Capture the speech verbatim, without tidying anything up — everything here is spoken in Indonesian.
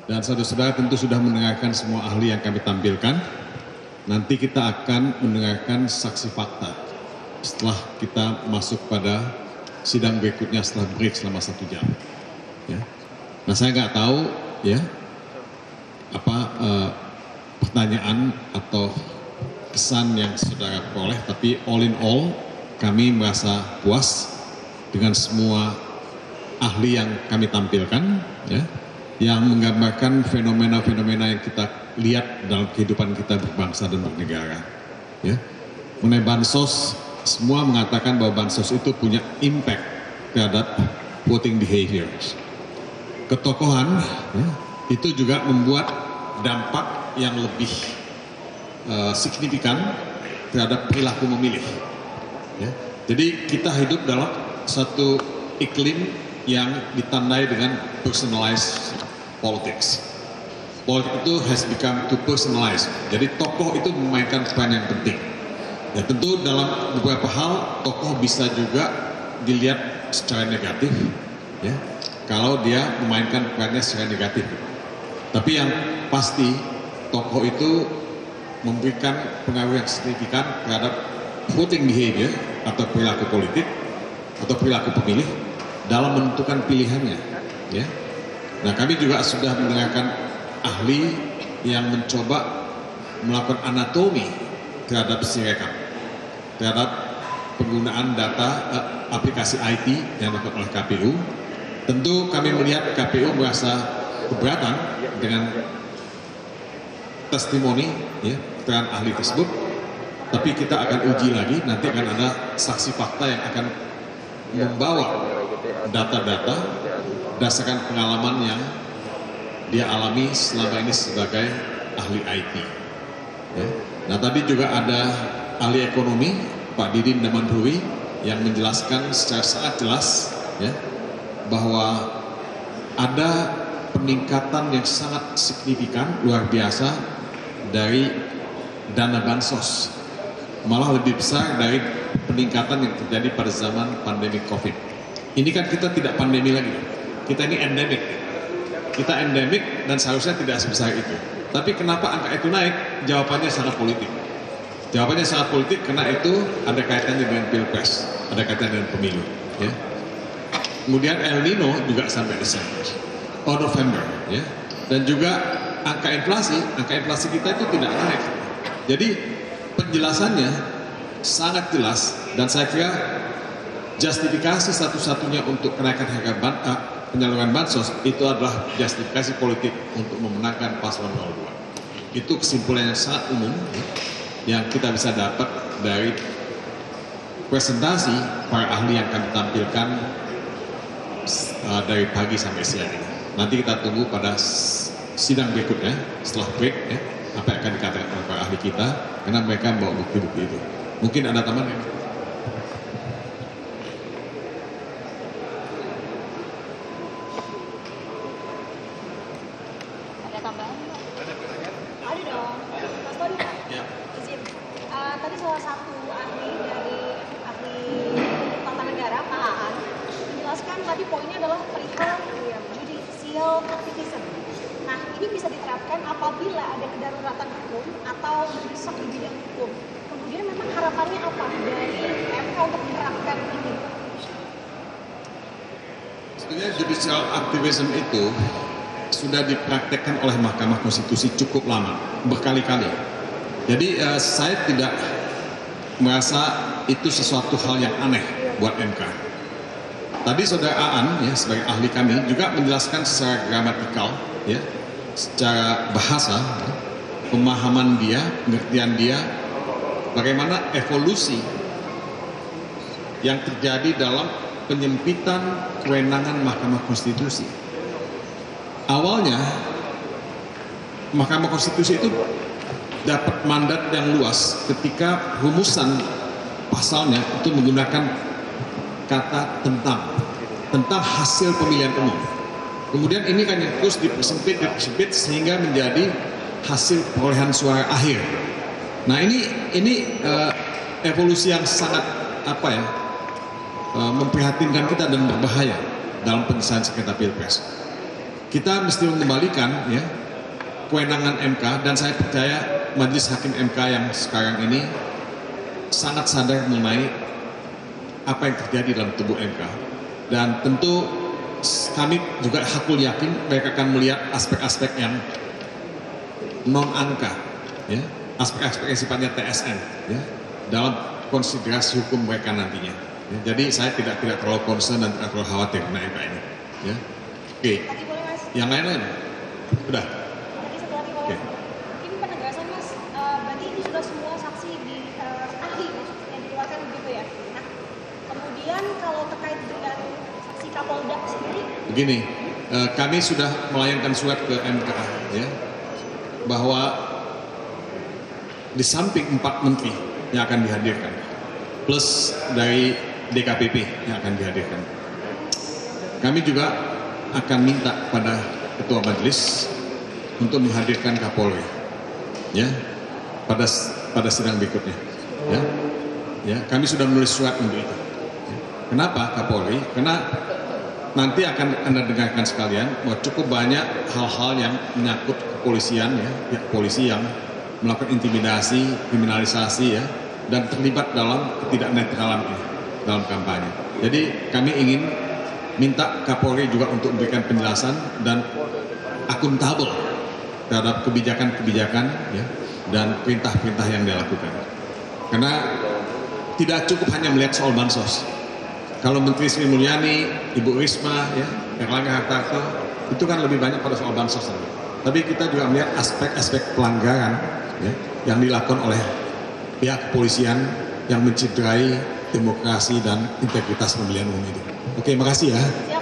Dan saudara-saudara tentu sudah mendengarkan semua ahli yang kami tampilkan. Nanti kita akan mendengarkan saksi fakta setelah kita masuk pada sidang berikutnya setelah break selama satu jam. Ya. Nah saya nggak tahu ya apa eh, pertanyaan atau kesan yang saudara peroleh, tapi all in all kami merasa puas dengan semua ahli yang kami tampilkan, ya, yang menggambarkan fenomena-fenomena yang kita lihat dalam kehidupan kita berbangsa dan bernegara. Ya. Mengenai bansos, semua mengatakan bahwa bansos itu punya impact terhadap voting behaviors. Ketokohan ya, itu juga membuat dampak yang lebih uh, signifikan terhadap perilaku memilih. Ya. Jadi kita hidup dalam satu iklim yang ditandai dengan personalized politics. Politik itu has become to personalized. Jadi tokoh itu memainkan peran yang penting. Ya tentu dalam beberapa hal tokoh bisa juga dilihat secara negatif, ya, kalau dia memainkan perannya secara negatif. Tapi yang pasti tokoh itu memberikan pengaruh yang signifikan terhadap voting behavior atau perilaku politik atau perilaku pemilih dalam menentukan pilihannya. Ya. Nah kami juga sudah mendengarkan ahli yang mencoba melakukan anatomi terhadap sirekap, terhadap penggunaan data eh, aplikasi I T yang dilakukan oleh K P U. Tentu kami melihat K P U merasa keberatan dengan testimoni ya, keterangan ahli tersebut, tapi kita akan uji lagi, nanti akan ada saksi fakta yang akan membawa data-data berdasarkan pengalaman yang dia alami selama ini sebagai ahli I T. Ya. Nah tadi juga ada ahli ekonomi Pak Didin Damanhuri yang menjelaskan secara sangat jelas ya, bahwa ada peningkatan yang sangat signifikan luar biasa dari dana bansos, malah lebih besar dari peningkatan yang terjadi pada zaman pandemi COVID. Ini kan kita tidak pandemi lagi, kita ini endemik. Kita endemik dan seharusnya tidak sebesar itu. Tapi kenapa angka itu naik? Jawabannya sangat politik. Jawabannya sangat politik karena itu ada kaitannya dengan pilpres, ada kaitannya dengan pemilu. Ya. Kemudian El Nino juga sampai Desember, oh November, ya. Dan juga angka inflasi, angka inflasi kita itu tidak naik. Jadi penjelasannya sangat jelas dan saya kira justifikasi satu-satunya untuk kenaikan harga ban, uh, penyaluran bansos itu adalah justifikasi politik untuk memenangkan paslon nol dua. Itu kesimpulan yang sangat umum ya, yang kita bisa dapat dari presentasi para ahli yang kami tampilkan uh, dari pagi sampai siang ini. Nanti kita tunggu pada sidang berikutnya setelah break ya, apa yang akan dikatakan oleh para ahli kita karena mereka membawa bukti-bukti itu. Mungkin ada tambahan ya? Ada tambahan? Ada dong. Mas Tony Pak, ya. Izin. Uh, tadi salah satu ahli dari ahli tata negara Pak Aan menjelaskan tadi poinnya adalah perihal ya, judicial activism. Nah ini bisa diterapkan apabila ada kedaruratan hukum atau mendesak di bidang hukum. Kemudian memang harapannya apa dari M K untuk menerapkan ini? Sebenarnya judicial activism itu sudah dipraktekkan oleh Mahkamah Konstitusi cukup lama, berkali-kali. Jadi uh, saya tidak merasa itu sesuatu hal yang aneh buat M K. Tadi saudara Aan ya sebagai ahli kami juga menjelaskan secara gramatikal ya, secara bahasa, ya, pemahaman dia, pengertian dia, bagaimana evolusi yang terjadi dalam penyempitan kewenangan Mahkamah Konstitusi. Awalnya Mahkamah Konstitusi itu dapat mandat yang luas ketika rumusan pasalnya itu menggunakan kata tentang tentang hasil pemilihan umum. Kemudian ini kan yang terus dipersempit, dipersempit sehingga menjadi hasil perolehan suara akhir. Nah ini ini uh, evolusi yang sangat apa ya uh, memprihatinkan kita dan berbahaya dalam penyelesaian sengketa pilpres. kita mesti mengembalikan ya kewenangan M K, dan saya percaya Majelis Hakim M K yang sekarang ini sangat sadar mengenai apa yang terjadi dalam tubuh M K, dan tentu kami juga hakul yakin mereka akan melihat aspek-aspek yang non angka, ya, aspek-aspek yang sifatnya T S N, ya, dalam konsiderasi hukum mereka nantinya. Ya, jadi saya tidak tidak terlalu concern dan tidak terlalu khawatir mengenai M K ini. Ya. Oke, yang lain-lain, udah. Oke. Ini penegasan Mas, uh, berarti ini sudah semua saksi di uh, ahli yang dikeluarkan begitu ya. Nah, kemudian kalau terkait dengan saksi Kapolda sendiri? Begini, uh, kami sudah melayangkan surat ke M K ya, bahwa di samping empat menteri yang akan dihadirkan, plus dari D K P P yang akan dihadirkan, kami juga akan minta pada Ketua Majelis untuk menghadirkan Kapolri, ya, pada pada sidang berikutnya, ya, ya, kami sudah menulis surat untuk itu. Ya. Kenapa Kapolri? Karena nanti akan Anda dengarkan sekalian bahwa cukup banyak hal-hal yang menyangkut kepolisian, ya, ya polisi yang melakukan intimidasi, kriminalisasi, ya, dan terlibat dalam ketidaknetralan ini dalam kampanye. Jadi kami ingin minta Kapolri juga untuk memberikan penjelasan dan akuntabel terhadap kebijakan-kebijakan, ya, dan perintah-perintah yang dia lakukan. Karena tidak cukup hanya melihat soal bansos. Kalau Menteri Sri Mulyani, Ibu Risma, ya, Erlangga Hartarto, itu kan lebih banyak pada soal bansos. Tapi kita juga melihat aspek-aspek pelanggaran, ya, yang dilakukan oleh pihak kepolisian yang mencederai demokrasi dan integritas pemilihan umum itu. Oke, makasih ya.